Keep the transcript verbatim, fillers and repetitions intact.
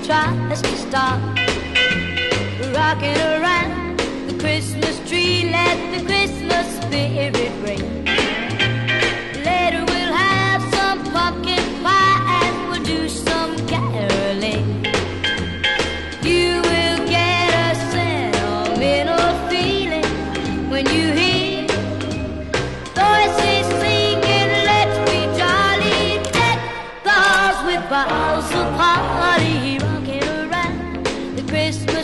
tries to stop rocking around the Christmas tree. Let the Christmas spirit ring. Later we'll have some pumpkin pie and we'll do some caroling. You will get a sentimental feeling when you hear voices singing, let's be jolly, deck the halls with boughs of holly, rocking around the Christmas